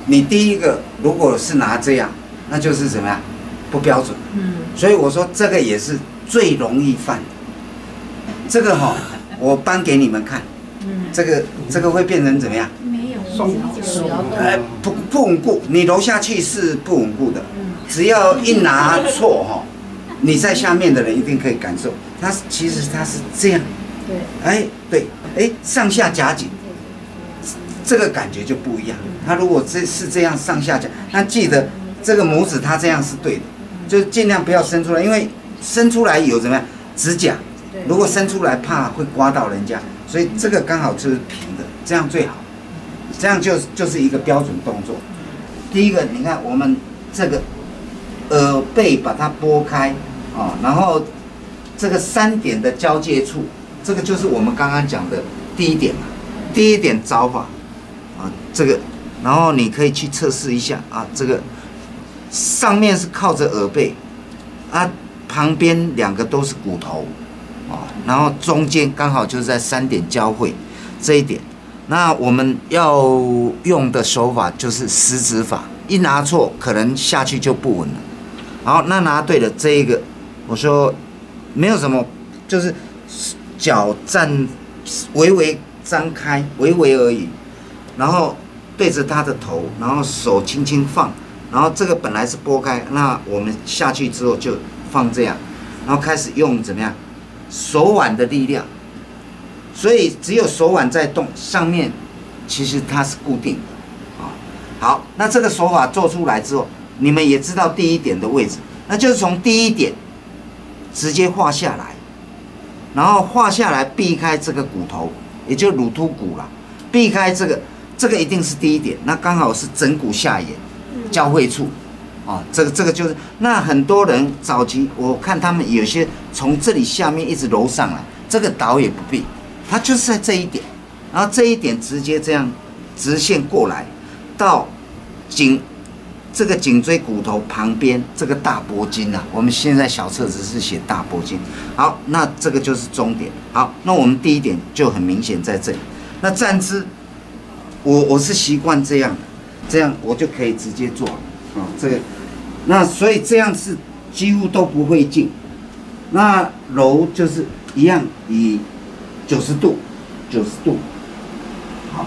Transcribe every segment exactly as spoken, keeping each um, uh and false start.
你第一个如果是拿这样，那就是怎么样不标准。嗯，所以我说这个也是最容易犯的。这个哈、哦，我搬给你们看。嗯，这个这个会变成怎么样？ 没有，松呃，不不稳固，你揉下去是不稳固的。只要一拿错哈、哦，你在下面的人一定可以感受，它其实它是这样。对，哎对，哎上下夹紧。这个感觉就不一样。他如果这是这样上下夹，那记得这个拇指它这样是对的，就尽量不要伸出来，因为伸出来有怎么样指甲，如果伸出来怕会刮到人家，所以这个刚好就是平的，这样最好，这样就就是一个标准动作。第一个，你看我们这个耳背把它拨开啊，然后这个三点的交界处，这个就是我们刚刚讲的第一点嘛，第一点找法。啊，这个，然后你可以去测试一下啊，这个上面是靠着耳背，啊，旁边两个都是骨头，啊，然后中间刚好就是在三点交汇这一点。那我们要用的手法就是食指法，一拿错可能下去就不稳了。好，那拿对了这一个，我说没有什么，就是脚站微微张开，微微而已。然后对着他的头，然后手轻轻放，然后这个本来是拨开，那我们下去之后就放这样，然后开始用怎么样手腕的力量，所以只有手腕在动，上面其实它是固定的啊。好，那这个手法做出来之后，你们也知道第一点的位置，那就是从第一点直接画下来，然后画下来避开这个骨头，也就乳突骨啦，避开这个。这个一定是第一点，那刚好是枕骨下沿交汇处，啊，这个这个就是那很多人早期我看他们有些从这里下面一直揉上来，这个倒也不必，它就是在这一点，然后这一点直接这样直线过来到颈这个颈椎骨头旁边这个大脖筋啊，我们现在小册子是写大脖筋，好，那这个就是终点，好，那我们第一点就很明显在这里，那站姿。我我是习惯这样的，这样我就可以直接做啊、哦，这个，那所以这样是几乎都不会进。那揉就是一样，以九十度，九十度，好。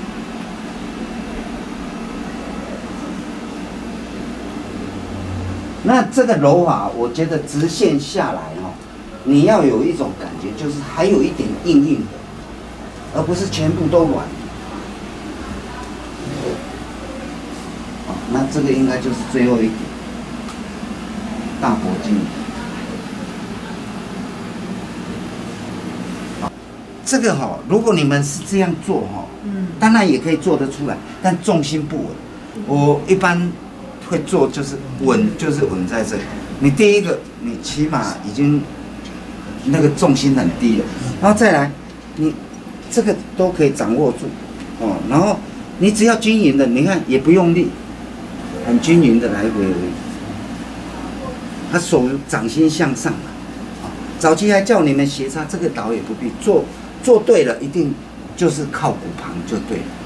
那这个揉法，我觉得直线下来哦，你要有一种感觉，就是还有一点硬硬的，而不是全部都软。那这个应该就是最后一点，大脖筋。好，这个哈、哦，如果你们是这样做哈、哦，嗯，当然也可以做得出来，但重心不稳。我一般会做就是稳，就是稳在这里。你第一个，你起码已经那个重心很低了，然后再来，你这个都可以掌握住哦，然后你只要均匀的，你看也不用力。很均匀的来回而已，他手掌心向上嘛，啊，早期还叫你们斜插，这个倒也不必做，做对了一定就是靠骨旁就对了。